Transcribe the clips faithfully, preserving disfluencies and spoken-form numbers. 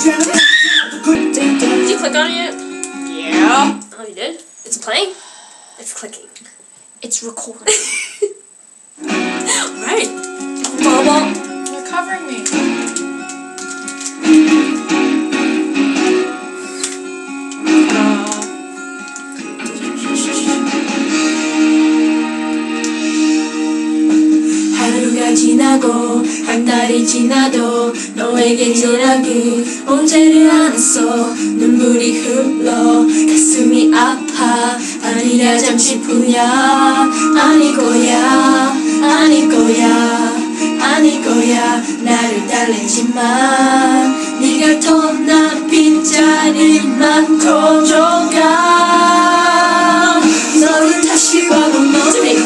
Did you click on it? Yeah. Oh, you did? It's playing? It's clicking. It's recording. Right. Bubble. You're covering me. 하루가 지나고 한 달이 지나도 너에게 전화기 온지를 않았어. 눈물이 흘러 가슴이 아파. 아니야 잠시뿐이야. 아닐 거야 아닐 거야 아닐 거야. 나를 달랬지만 네가 떠난 빈자리만 커져가. 너를 다시 봐본 너의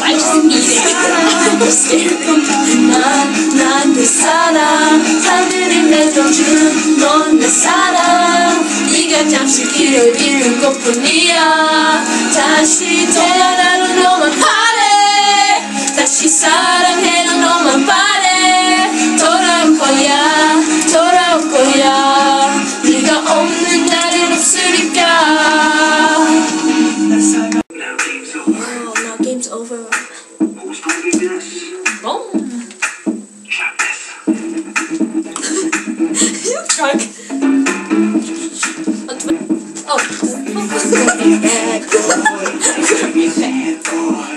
난 내 사랑 하늘이 맺어준 넌 내 사랑. 네가 잠시 길을 잃은 것뿐이야. 다시 태어나는 너만 바래. 다시 사랑해는 너만 바래. 돌아올 거야 돌아올 거야. 네가 없는 날은 없으니까. Oh, now game's over. Boom. You drunk? Oh. Bad boy. Bad boy.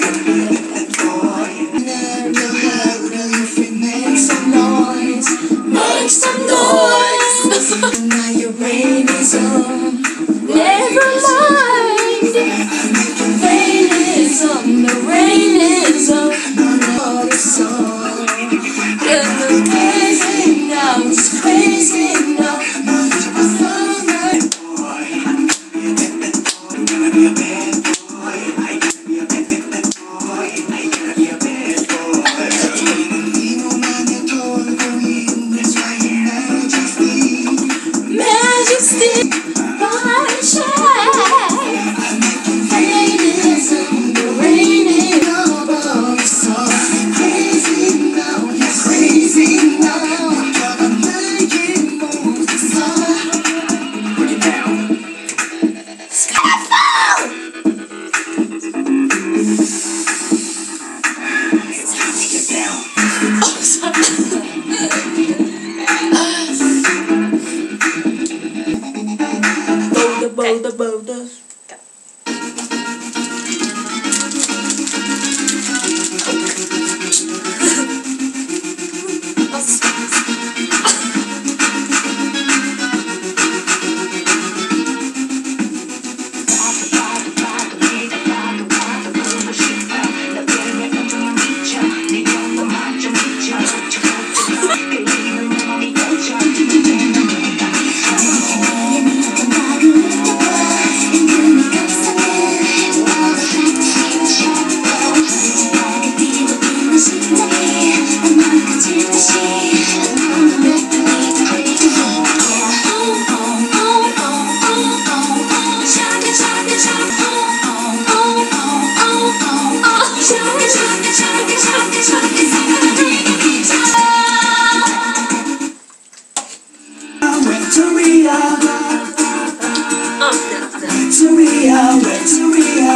Make some noise. Make some noise. Now your rain is on. Never mind. The rain is on. The rain is on. All the song. And the crazy now is crazy now. Magic stick, my shine. Rain is on, the rain is on. All the song. Crazy now, you're crazy now. I'm making moves to start. Break it down. Skyfall! It's time to get down. Oh, sorry. Boulder, boulder, boulder. Go. Victoria, Victoria.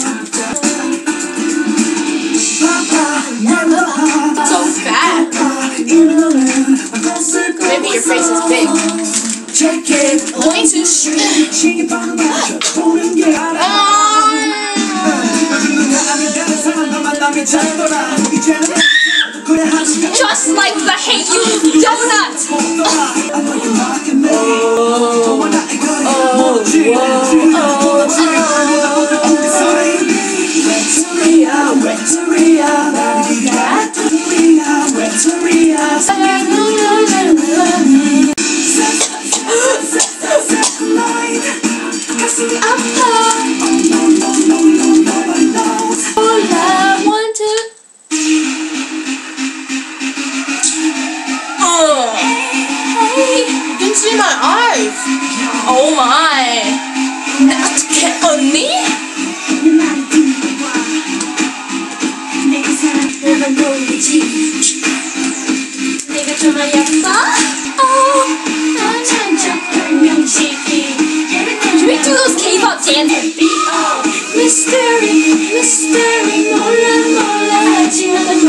So fat. Maybe your face is big. Way too straight. Just like the Hate You donut. See my eyes. Oh my. Get on me? 내가 놀리지. 내가 정말 예뻐? Oh, 난 Mystery, mystery, 몰라 몰라 지나간